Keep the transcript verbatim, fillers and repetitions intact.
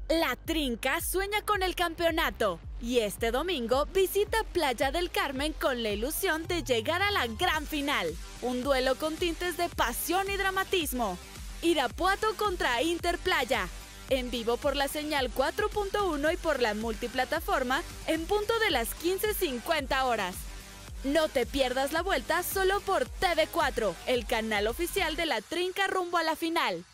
La Trinca sueña con el campeonato y este domingo visita Playa del Carmen con la ilusión de llegar a la gran final. Un duelo con tintes de pasión y dramatismo. Irapuato contra Inter Playa. En vivo por la señal cuatro punto uno y por la multiplataforma en punto de las quince cincuenta horas. No te pierdas la vuelta solo por T V cuatro, el canal oficial de la Trinca rumbo a la final.